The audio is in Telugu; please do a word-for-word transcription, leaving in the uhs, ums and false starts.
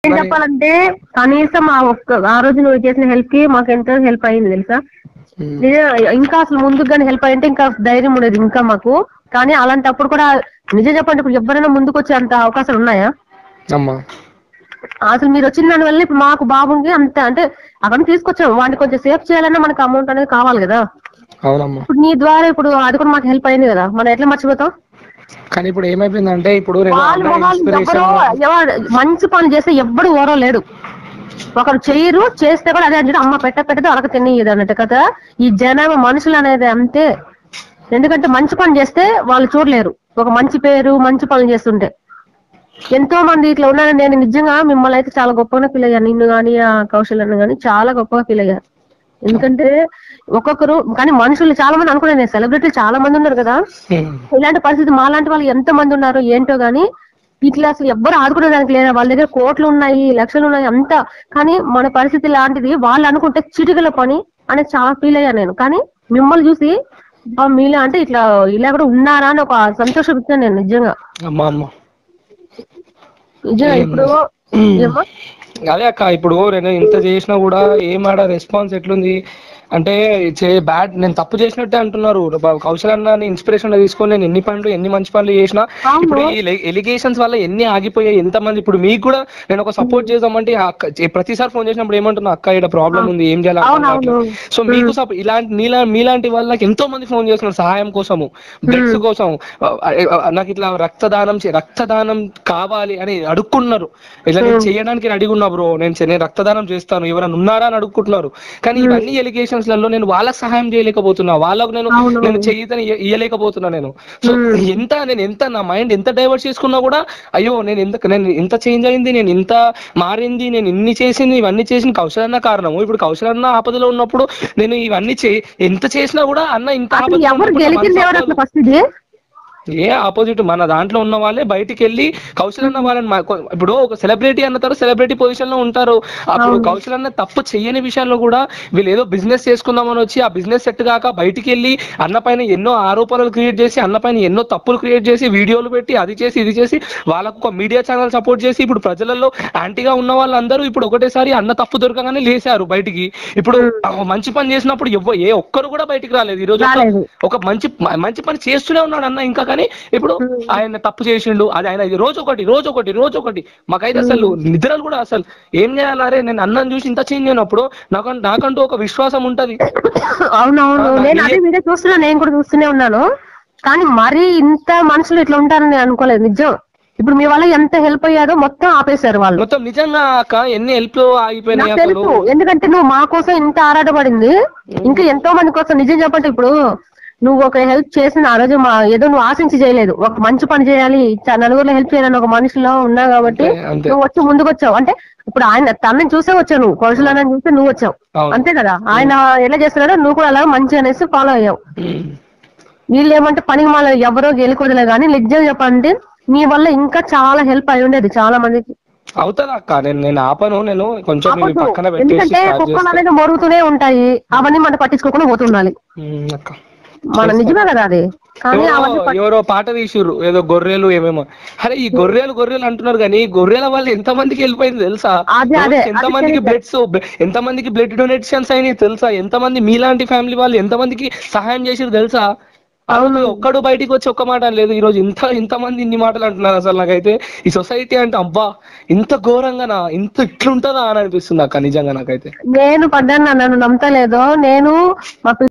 ఏం చెప్పాలంటే కనీసం ఆ ఒక్క ఆ రోజు నువ్వు చేసిన హెల్ప్ కి మాకు ఎంతో హెల్ప్ అయింది తెలుసా. ఇంకా అసలు ముందుకు కానీ హెల్ప్ అయ్యింటే ఇంకా ధైర్యం ఉండేది ఇంకా మాకు. కానీ అలాంటప్పుడు కూడా నిజం చెప్పండి, ఇప్పుడు ఎవరైనా ముందుకు వచ్చే అంత అవకాశాలు ఉన్నాయా? అసలు మీరు వచ్చిన దాని వల్ల ఇప్పుడు మాకు బాబుకి అంత అంటే అక్కడ తీసుకొచ్చాం, వాడిని కొంచెం సేఫ్ చేయాలన్నా మనకు అమౌంట్ అనేది కావాలి కదా. అవునమ్మా. ఇప్పుడు నీ ద్వారా ఇప్పుడు అది కూడా మాకు హెల్ప్ అయింది కదా, మనం ఎట్లా మర్చిపోతాం. కానీ ఇప్పుడు ఏమైపోయిందంటే ఇప్పుడు వాళ్ళు మొహాలు ఎవరు మంచి పని చేస్తే ఎవ్వడు ఓరో లేడు. ఒకరు చెయ్యరు, చేస్తే కూడా అదే అంటే అమ్మ పెట్ట పెట్టదు అలక తినేది అన్నట్టు కదా ఈ జనాభా మనుషులు అనేది. అంతే. ఎందుకంటే మంచి పని చేస్తే వాళ్ళు చూడలేరు, ఒక మంచి పేరు మంచి పనులు చేస్తుంటే. ఎంతో మంది ఇట్లా ఉన్నారు. నేను నిజంగా మిమ్మల్ని అయితే చాలా గొప్పగా ఫీల్ అయ్యాను, నిన్ను కానీ ఆ కౌశల్యాన్ని కానీ చాలా గొప్పగా ఫీల్ అయ్యాను. ఎందుకంటే ఒక్కొక్కరు కానీ మనుషులు చాలా మంది అనుకున్నాను, నేను సెలబ్రిటీలు చాలా మంది ఉన్నారు కదా, ఇలాంటి పరిస్థితి మాలాంటి వాళ్ళు ఎంత మంది ఉన్నారు ఏంటో గానీ ఇట్లా అసలు ఎవ్వరు ఆదుకునేదానికి లేదా. వాళ్ళ దగ్గర కోట్లు ఉన్నాయి, లక్షలు ఉన్నాయి అంతా, కానీ మన పరిస్థితి లాంటిది వాళ్ళు అనుకుంటే చిటికల పని అనేది చాలా ఫీల్ అయ్యాను నేను. కానీ మిమ్మల్ని చూసి మీలా అంటే ఇట్లా ఇలా కూడా ఉన్నారా అని ఒక సంతోషం ఇచ్చాను నేను నిజంగా. నిజంగా ఇప్పుడు అదే అక్క, ఇప్పుడు నేను ఇంత చేసినా కూడా ఏమాడ రెస్పాన్స్ ఎట్లుంది అంటే బ్యాడ్, నేను తప్పు చేసినట్టే అంటున్నారు. కౌశల్ అన్న ఇన్స్పిరేషన్ తీసుకొని నేను ఎన్ని పనులు ఎన్ని మంచి పనులు చేసినా ఇప్పుడు ఈ ఎలిగేషన్స్ వల్ల ఎన్ని ఆగిపోయాయి, ఎంత మంది. ఇప్పుడు మీకు కూడా నేను ఒక సపోర్ట్ చేద్దామంటే ప్రతిసారి ఫోన్ చేసినప్పుడు ఏమంటున్నా, అక్క ఇక్కడ ప్రాబ్లం ఉంది ఏం చేయాలి. సో మీకు ఇలాంటి నీలా మీలాంటి వాళ్ళకి ఎంతో మంది ఫోన్ చేస్తున్నారు సహాయం కోసము, బ్లడ్స్ కోసం. నాకు ఇట్లా రక్తదానం రక్తదానం కావాలి అని అడుక్కున్నారు. ఇలా నేను చేయడానికి రెడీగా ఉన్నా బ్రో, నేను నేను రక్తదానం చేస్తాను ఎవరైనా ఉన్నారా అని అడుక్కుంటున్నారు. కానీ ఇవన్నీ ఎలిగేషన్స్ లలో నేను వాళ్ళకి సహాయం చేయలేకపోతున్నా, వాళ్ళకు నేను నేను చెయ్యని ఇయ్యలేకపోతున్నా నేను. సో ఎంత నేను ఎంత నా మైండ్ ఎంత డైవర్ట్ చేసుకున్నా కూడా అయ్యో నేను ఎంత నేను ఎంత చేంజ్ అయింది, నేను ఇంత మారింది, నేను ఇన్ని చేసింది ఇవన్నీ చేసిన కౌశల్ అన్న కారణము. ఇప్పుడు కౌశల్ అన్న ఆపదలో ఉన్నప్పుడు నేను ఇవన్నీ చే ఎంత చేసినా కూడా అన్న ఇంత ఏ ఆపోజిట్ మన దాంట్లో ఉన్న వాళ్ళే బయటికి వెళ్ళి కౌశల్ అన్న వాళ్ళని ఇప్పుడు ఒక సెలబ్రిటీ అన్న తర్వాత సెలబ్రిటీ పొజిషన్ లో ఉంటారు. అప్పుడు కౌశల్ అన్న తప్పు చేయని విషయాల్లో కూడా వీళ్ళు ఏదో బిజినెస్ చేసుకుందామని వచ్చి ఆ బిజినెస్ సెట్ కాక బయటికి వెళ్ళి అన్న పైన ఎన్నో ఆరోపణలు క్రియేట్ చేసి అన్న పైన ఎన్నో తప్పులు క్రియేట్ చేసి వీడియోలు పెట్టి అది చేసి ఇది చేసి వాళ్ళకు ఒక మీడియా ఛానల్ సపోర్ట్ చేసి ఇప్పుడు ప్రజలలో యాంటీగా ఉన్న వాళ్ళందరూ ఇప్పుడు ఒకటేసారి అన్న తప్పు దొరకగానే లేసారు బయటికి. ఇప్పుడు మంచి పని చేసినప్పుడు ఎవ్వ ఏ ఒక్కరు కూడా బయటికి రాలేదు. ఈ రోజు ఒక మంచి మంచి పని చేస్తూనే ఉన్నాడు అన్న ఇంకా. కానీ ఇప్పుడు ఆయన తప్పు చేసిండు, అది ఆయన రోజు ఒకటి రోజు ఒకటి రోజు ఒకటి మాకైతే అసలు నిద్రలు కూడా అసలు ఏం చేయాలరే. నేను అన్నం చూసి ఇంత చేంజ్ అయినప్పుడు నాకు నాకంటూ ఒక విశ్వాసం ఉంటది. అవునవును, నేను అదే వీడియో చూస్తున్నా, నేను కూడా చూస్తూనే ఉన్నాను. కానీ మరీ ఇంత మనుషులు ఇట్లా ఉంటారని అనుకోలేదు నిజం. ఇప్పుడు మీ వల్ల ఎంత హెల్ప్ అయ్యారో మొత్తం ఆపేశారు వాళ్ళు. మొత్తం నిజంగా అక్క ఎన్ని హెల్ప్ ఆగిపోయినాయి తెలుసు. ఎందుకంటే నువ్వు మా కోసం ఇంత ఆరాటపడింది, ఇంకా ఎంతో మంది కోసం. నిజం చెప్పంటే ఇప్పుడు నువ్వు ఒక హెల్ప్ చేసిన ఆ రోజు మా ఏదో నువ్వు ఆశించి చేయలేదు, ఒక మంచి పని చేయాలి నలుగురిలో హెల్ప్ చేయాలని ఒక మనిషిలో ఉన్నావు కాబట్టి నువ్వు వచ్చి ముందుకు వచ్చావు. అంటే ఇప్పుడు ఆయన తనని చూసే వచ్చావు, నువ్వు కౌశల్ అన్న చూస్తే నువ్వు వచ్చావు అంతే కదా. ఆయన ఎలా చేస్తున్నాడో నువ్వు కూడా అలా మంచి అనేసి ఫాలో అయ్యావు. వీళ్ళు ఏమంటే పనికి మళ్ళీ ఎవరో గెలుకోదలే కానీ నిజం చెప్పండి నీ వల్ల ఇంకా చాలా హెల్ప్ అయి ఉండేది చాలా మందికి. అవుతుంది అక్క, నేను నేను ఆపను, నేను కొంచెం పక్కన పెట్టి. ఎందుకంటే కుక్కలు అనేది మరుగుతూనే ఉంటాయి, అవన్నీ మనం పట్టించుకోకుండా పోతుండాలి మన. నిజమే కదా అది. ఎవరో పాట తీసిర్రు ఏదో గొర్రెలు ఏమేమో. అరే ఈ గొర్రెలు గొర్రెలు అంటున్నారు కానీ గొర్రెల వల్ల ఎంత మందికి వెళ్ళిపోయింది తెలుసా? ఎంత మందికి బ్లడ్స్ ఎంత మందికి బ్లడ్ డొనేషన్స్ అయినాయి తెలుసా? ఎంత మంది మీలాంటి ఫ్యామిలీ వాళ్ళు ఎంత మందికి సహాయం చేసిరు తెలుసా? అవును, ఒక్కడు బయటికి వచ్చి ఒక్క మాట లేదు. ఈ రోజు ఇంత ఇంత మంది ఇన్ని మాటలు అంటున్నారు. అసలు నాకైతే ఈ సొసైటీ అంటే అబ్బా ఇంత ఘోరంగా ఇంత ఇట్లుంటదా అని అనిపిస్తుంది అక్క నిజంగా నాకైతే. నేను పడ్డాను, నన్ను నమ్మతలేదు. నేను మా